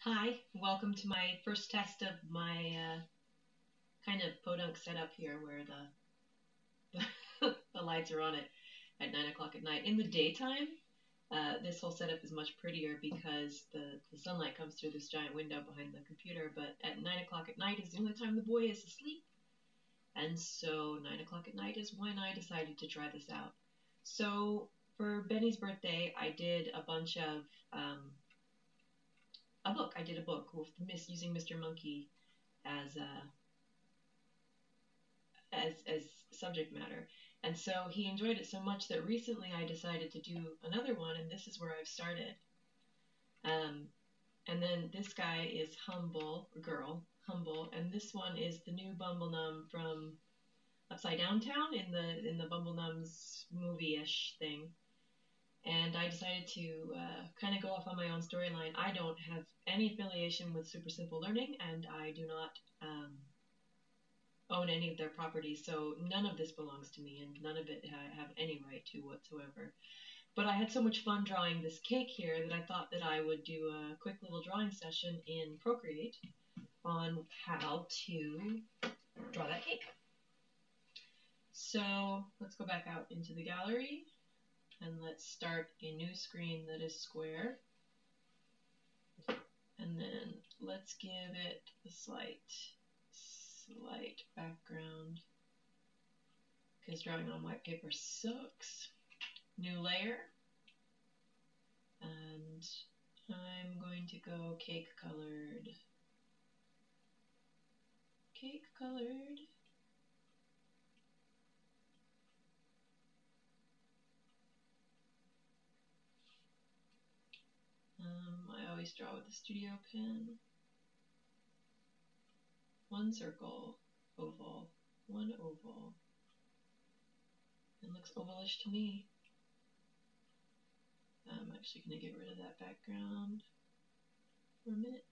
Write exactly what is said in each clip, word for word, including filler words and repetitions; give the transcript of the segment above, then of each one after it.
Hi, welcome to my first test of my uh, kind of podunk setup here where the, the, the lights are on it at nine o'clock at night. In the daytime, uh, this whole setup is much prettier because the, the sunlight comes through this giant window behind the computer, but at nine o'clock at night is the only time the boy is asleep. And so nine o'clock at night is when I decided to try this out. So for Benny's birthday, I did a bunch of um, a book. I did a book with Miss using Mister Monkey as uh, as as subject matter, and so he enjoyed it so much that recently I decided to do another one, and this is where I've started. Um, and then this guy is Humble, girl, Humble, and this one is the new Bumblenum from Upside Down Town in the in the Bumblenums movie-ish thing. And I decided to uh, kind of go off on my own storyline. I don't have any affiliation with Super Simple Learning, and I do not um, own any of their properties, so none of this belongs to me, and none of it I have any right to whatsoever. But I had so much fun drawing this cake here that I thought that I would do a quick little drawing session in Procreate on how to draw that cake. So let's go back out into the gallery. And let's start a new screen that is square. And then let's give it a slight, slight background. Because drawing on white paper sucks. New layer. And I'm going to go cake colored. Cake colored. Um, I always draw with a studio pen. One circle, oval, one oval. It looks ovalish to me. I'm actually going to get rid of that background for a minute.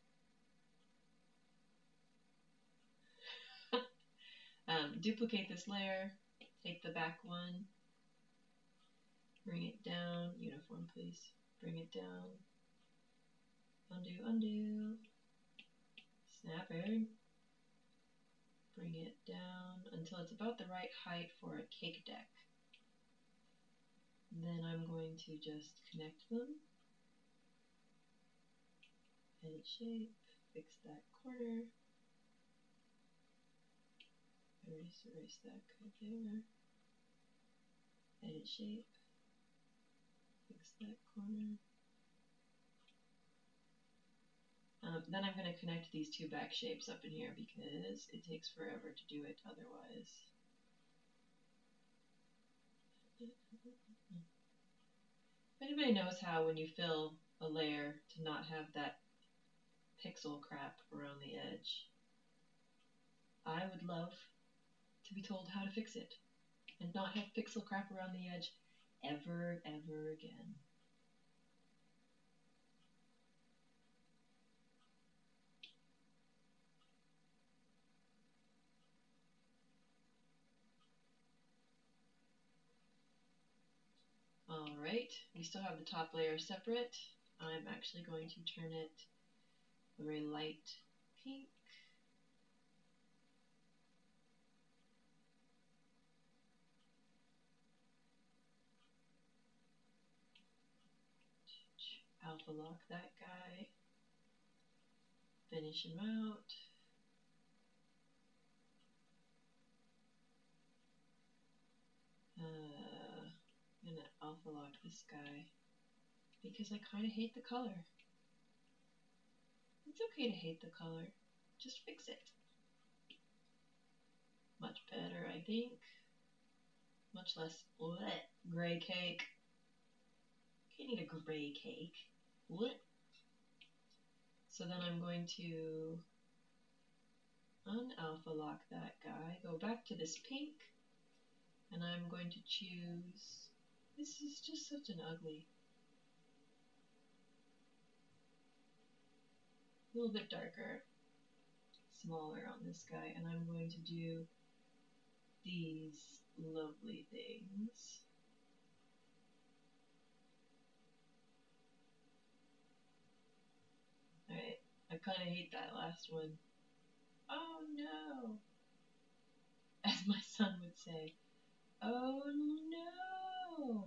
um, duplicate this layer, take the back one, bring it down, uniform please, bring it down, undo, undo, snapper, bring it down until it's about the right height for a cake deck. And then I'm going to just connect them, edit shape, fix that corner, erase, erase that code there, edit shape, fix that corner. Um, then I'm going to connect these two back shapes up in here because it takes forever to do it otherwise. If anybody knows how when you fill a layer to not have that pixel crap around the edge, I would love to be told how to fix it and not have pixel crap around the edge ever, ever again. Alright, we still have the top layer separate. I'm actually going to turn it a very light pink. Alpha lock that guy. Finish him out. Uh, I'm gonna alpha lock this guy because I kind of hate the color. It's okay to hate the color. Just fix it. Much better, I think. Much less bleh, gray cake. You need a gray cake. What? So then I'm going to unalpha lock that guy, go back to this pink, and I'm going to choose, this is just such an ugly, a little bit darker, smaller on this guy, and I'm going to do these lovely things. Alright. kind of hate that last one. Oh no. As my son would say. Oh no.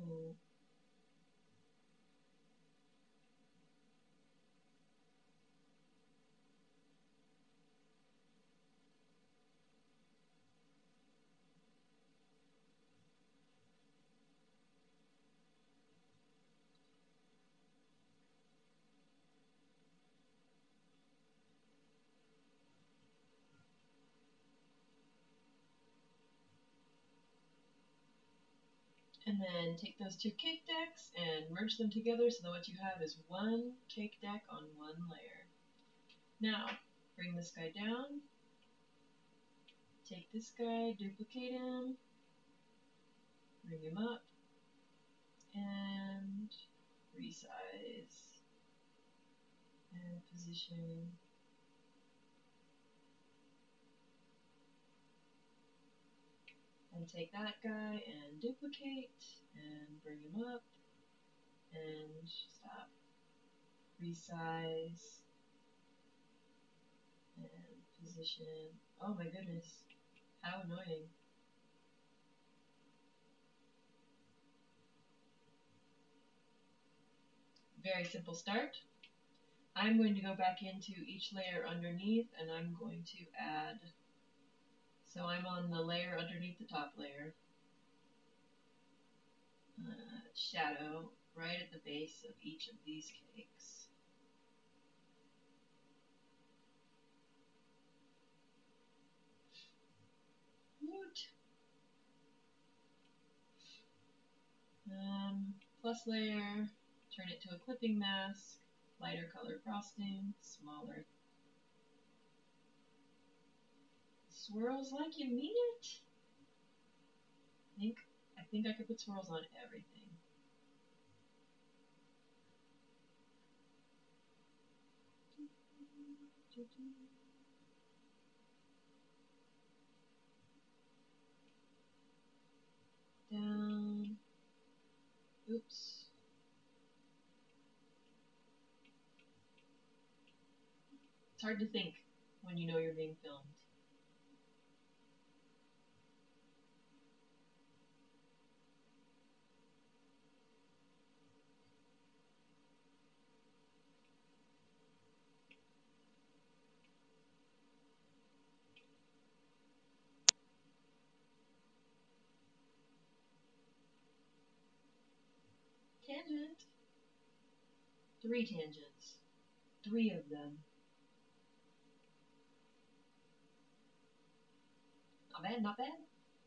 And then take those two cake decks and merge them together so that what you have is one cake deck on one layer. Now, bring this guy down, take this guy, duplicate him, bring him up, and resize, and position. And take that guy and duplicate, and bring him up, and stop, resize, and position. Oh my goodness, how annoying. Very simple start. I'm going to go back into each layer underneath, and I'm going to add, so I'm on the layer underneath the top layer, uh, shadow right at the base of each of these cakes. Woot. Um, plus layer, turn it to a clipping mask, lighter color frosting, smaller. Swirls like you mean it? I think, I think I could put swirls on everything. Down. Oops. It's hard to think when you know you're being filmed. Tangent. Three tangents. Three of them. Not bad, not bad.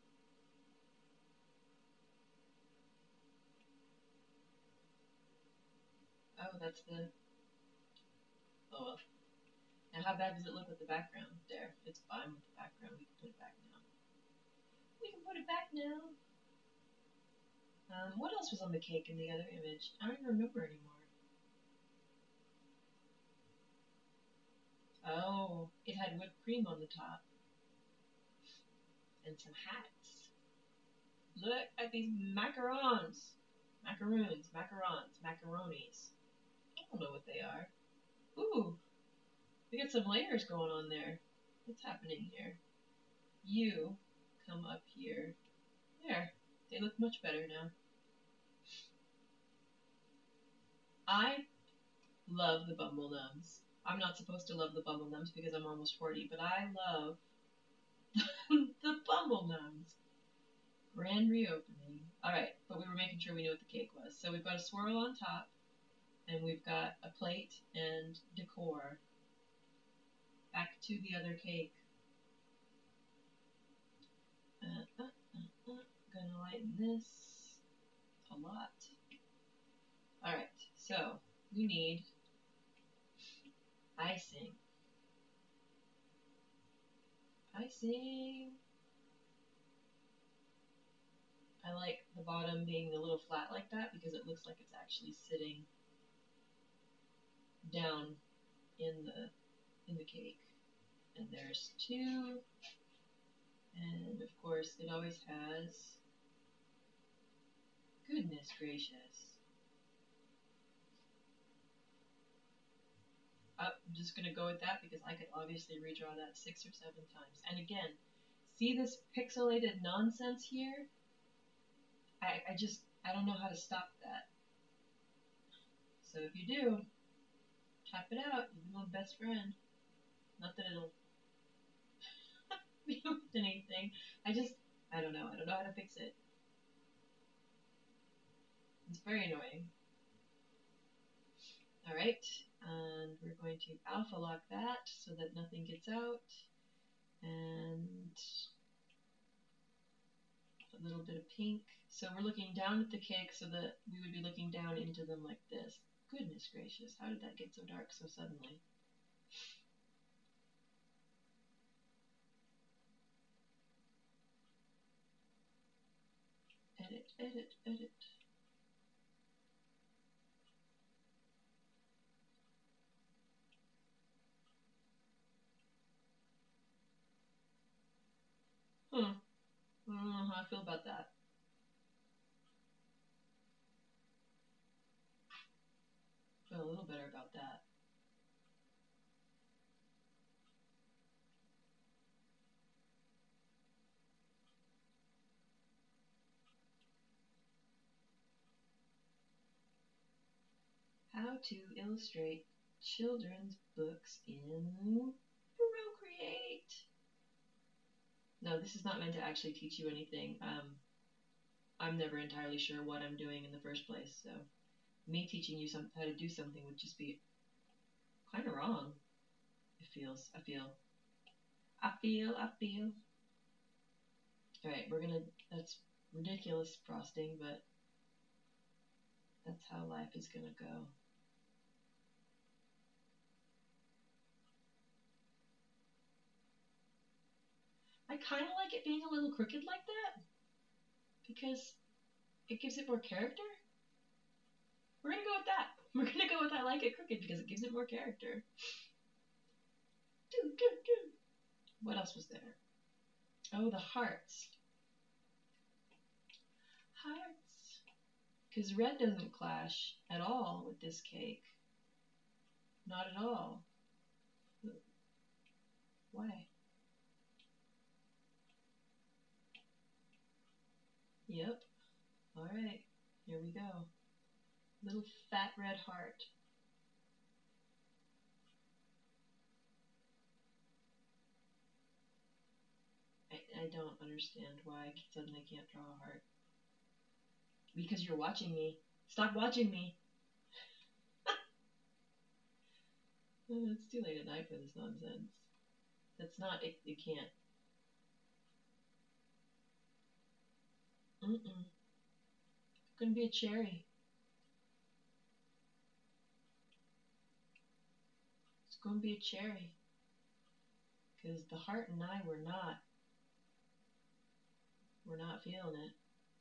Oh, that's the... Oh well. Now how bad does it look with the background? There, it's fine with the background. We can put it back now. We can put it back now. Um, what else was on the cake in the other image? I don't even remember anymore. Oh, it had whipped cream on the top. And some hats. Look at these macarons. Macaroons, macarons, macaronis. I don't know what they are. Ooh, we got some layers going on there. What's happening here? You come up here. There, they look much better now. I love the Bumble Numbs. I'm not supposed to love the Bumble Numbs because I'm almost forty, but I love the Bumble Numbs. Grand reopening. Alright, but we were making sure we knew what the cake was. So we've got a swirl on top, and we've got a plate and decor. Back to the other cake. Uh, uh, uh, uh. Gonna lighten this a lot. Alright, so we need icing. Icing. I like the bottom being a little flat like that because it looks like it's actually sitting down in the in the cake. And there's two. And of course it always has, goodness gracious. Up, just going to go with that because I could obviously redraw that six or seven times. And again, see this pixelated nonsense here? I, I just, I don't know how to stop that. So if you do, tap it out. You're my best friend. Not that it'll be with anything. I just, I don't know. I don't know how to fix it. It's very annoying. Alright, and we're going to alpha lock that so that nothing gets out. And a little bit of pink. So we're looking down at the cake so that we would be looking down into them like this. Goodness gracious, how did that get so dark so suddenly? Edit, edit, edit. Hmm. I don't know how I feel about that. I feel a little better about that. How to illustrate children's books in Procreate. No, this is not meant to actually teach you anything. Um, I'm never entirely sure what I'm doing in the first place, so me teaching you some, how to do something would just be kind of wrong. It feels, I feel. I feel, I feel. Alright, we're gonna, that's ridiculous frosting, but that's how life is gonna go. I kind of like it being a little crooked like that, because it gives it more character. We're gonna go with that. We're gonna go with I like it crooked because it gives it more character. Doo, doo, doo. What else was there? Oh, the hearts. Hearts. Because red doesn't clash at all with this cake. Not at all. Why? Yep. Alright. Here we go. Little fat red heart. I, I don't understand why I suddenly can't draw a heart. Because you're watching me. Stop watching me. It's too late at night for this nonsense. That's not, it, it can't. Mm-mm. It's gonna be a cherry. It's gonna be a cherry. Because the heart and I were not, we're not feeling it.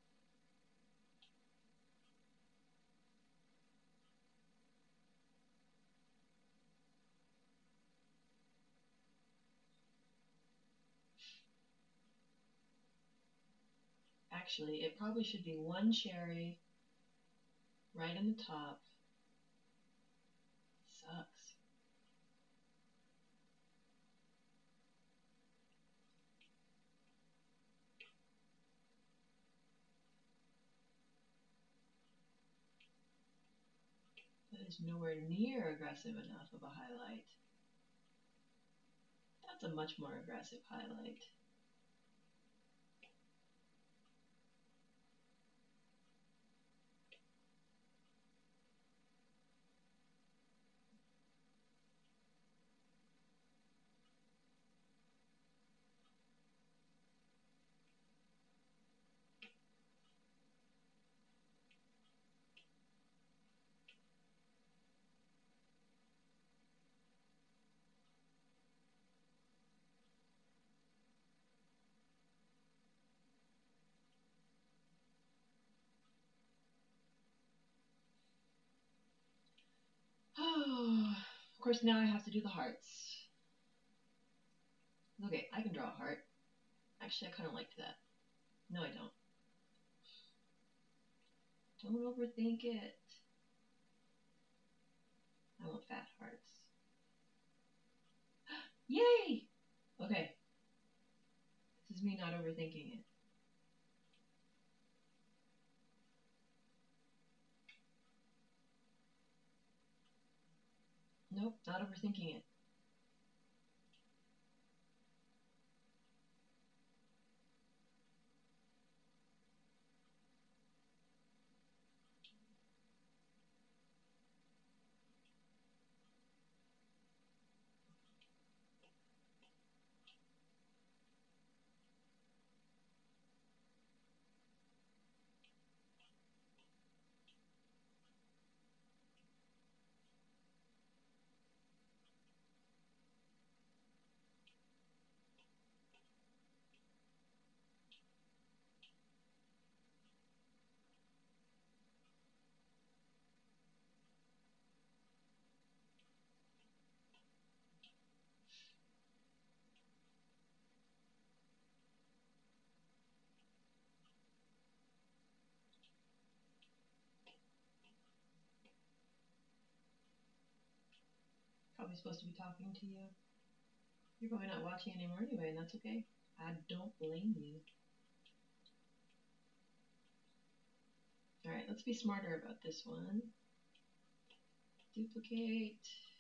Actually, it probably should be one cherry right in the top. Sucks. That is nowhere near aggressive enough of a highlight. That's a much more aggressive highlight. Oh, of course now I have to do the hearts. Okay, I can draw a heart. Actually, I kind of liked that. No, I don't. Don't overthink it. I want fat hearts. Yay! Okay. This is me not overthinking it. Nope, not overthinking it. Probably supposed to be talking to you. You're probably not watching anymore anyway, and that's okay. I don't blame you. Alright, let's be smarter about this one. Duplicate.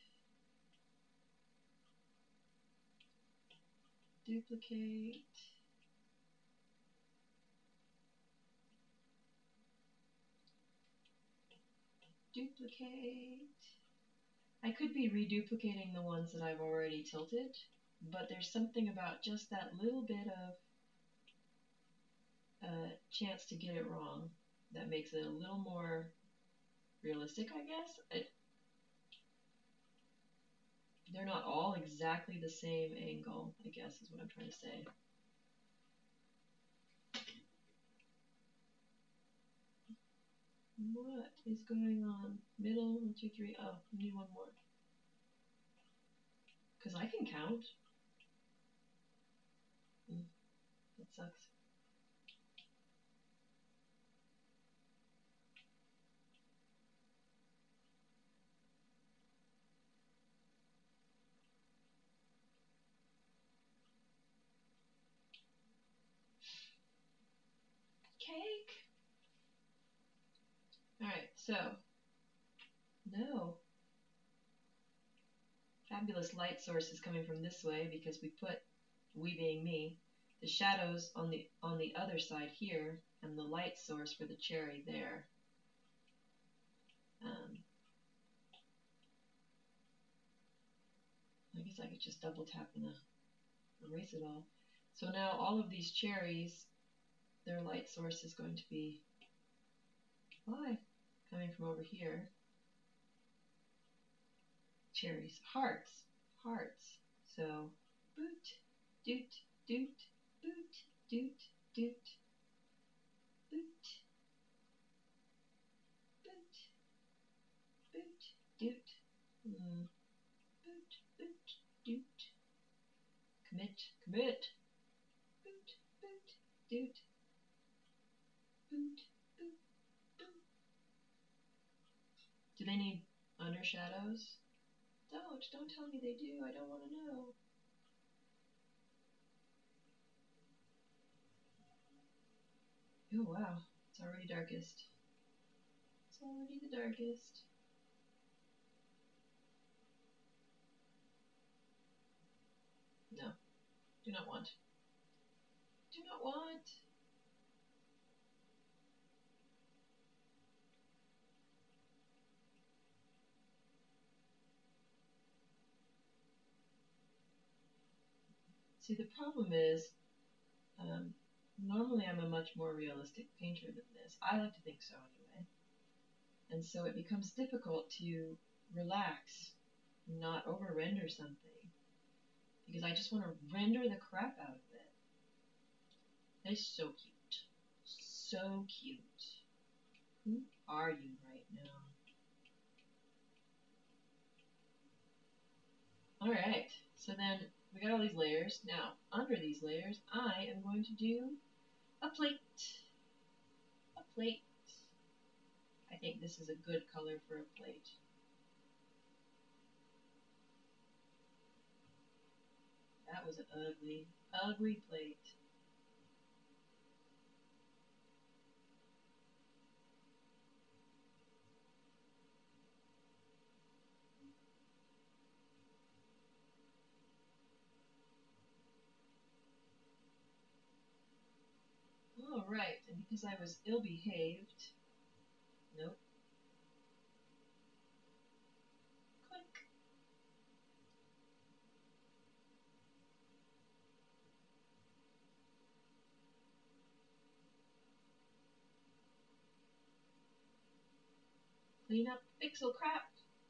Duplicate. Duplicate. I could be reduplicating the ones that I've already tilted, but there's something about just that little bit of uh, chance to get it wrong that makes it a little more realistic, I guess. It, they're not all exactly the same angle, I guess is what I'm trying to say. What is going on? Middle, one, two, three. Oh, I need one more. Because I can count. Mm, that sucks. Cake! Alright, so. No. Fabulous light source is coming from this way because we put, we being me, the shadows on the on the other side here, and the light source for the cherry there. Um, I guess I could just double tap and uh, erase it all. So now all of these cherries, their light source is going to be, why? Coming from over here. Cherries, hearts, hearts. So, boot, doot, doot, boot, doot, doot, boot, boot, boot, doot, mm, boot, boot, doot, commit, commit, boot, boot, doot, boot, boot, boot. Do they need undershadows? Don't, don't tell me they do. I don't want to know. Oh wow, it's already darkest. It's already the darkest. No, do not want. Do not want. See, the problem is, um, normally I'm a much more realistic painter than this. I like to think so anyway. And so it becomes difficult to relax, not over render something, because I just want to render the crap out of it. That is so cute. So cute. Who are you right now? Alright, so then we got all these layers. Now, under these layers, I am going to do a plate. A plate. I think this is a good color for a plate. That was an ugly, ugly plate. All right, and because I was ill-behaved, nope. Click. Clean up pixel crap.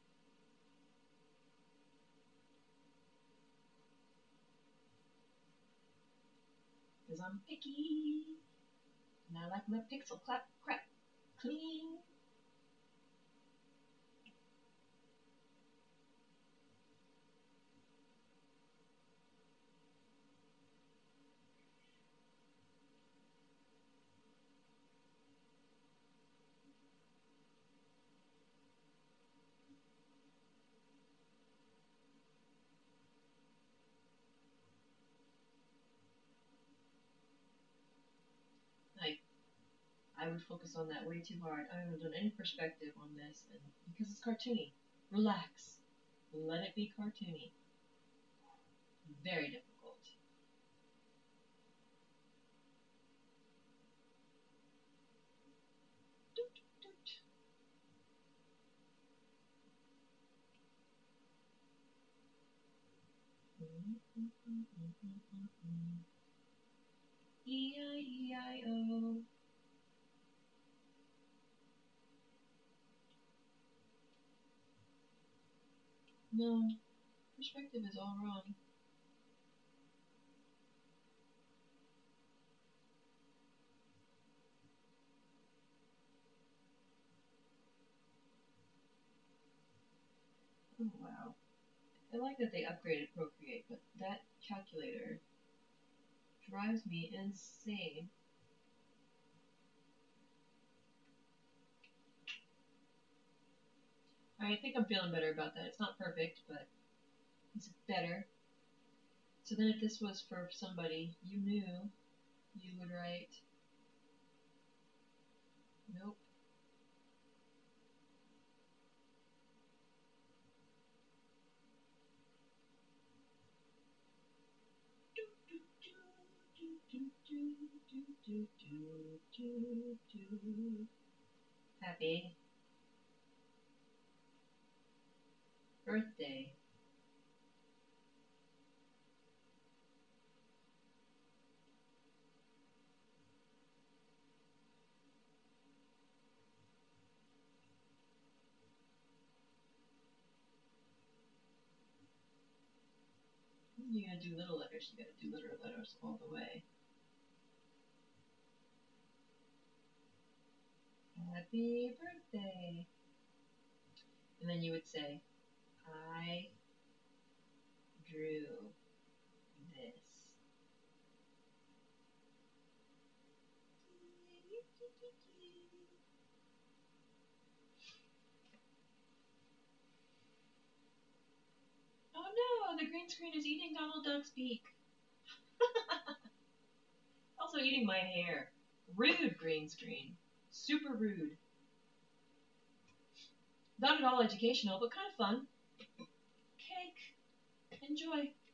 Because I'm picky. And I like my pixel crap, crap clean. Like, I would focus on that way too hard. I haven't done any perspective on this, and because it's cartoony. Relax. Let it be cartoony. Very difficult. Doot, doot. E I E I O. No, perspective is all wrong. Oh, wow. I like that they upgraded Procreate, but that calculator drives me insane. I think I'm feeling better about that. It's not perfect, but it's better. So then if this was for somebody you knew, you would write, nope. Happy birthday. You gotta do little letters, you gotta do little letters all the way. Happy birthday. And then you would say, I drew this. Oh no, the green screen is eating Donald Duck's beak. Also eating my hair. Rude green screen. Super rude. Not at all educational, but kind of fun. Cake. Enjoy.